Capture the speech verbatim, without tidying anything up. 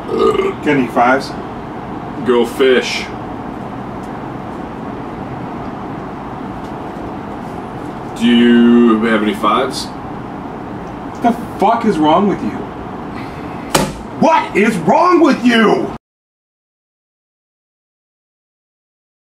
Kenny, fives? Go fish. Do you have any fives? What the fuck is wrong with you? What is wrong with you?